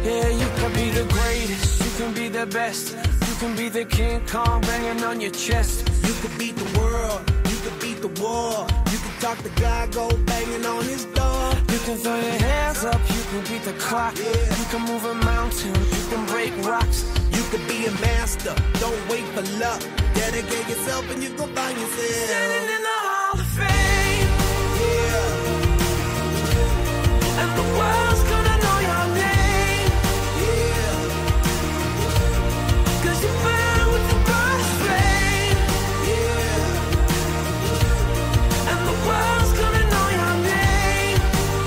Yeah, you can be the greatest, you can be the best. You can be the King Kong banging on your chest. You could beat the world, you could beat the war. You can talk to God, go banging on his door. You can throw your hands up, you can beat the clock. You can move a mountain, you can break rocks. You could be a master, don't wait for luck. Dedicate yourself and you gon' find yourself standing in the Hall of Fame. Yeah. And the world's gonna know your name. Yeah. 'Cause you burn with the brightest flame. Yeah. And the world's gonna know your name.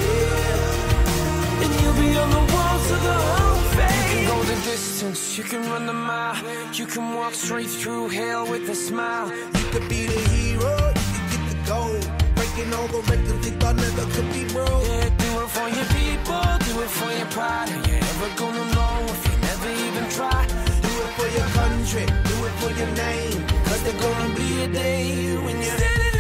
Yeah. And you'll be on the walls of the Hall of Fame. You can go the distance, you can run the mile. You can walk straight through hell with a smile. You could be the hero, you could get the gold. Breaking all the records they thought never could be broke. Yeah, do it for your people, do it for your pride. Are you ever gonna know if you never even try? Do it for your country, do it for your name. 'Cause there's gonna be a day when you're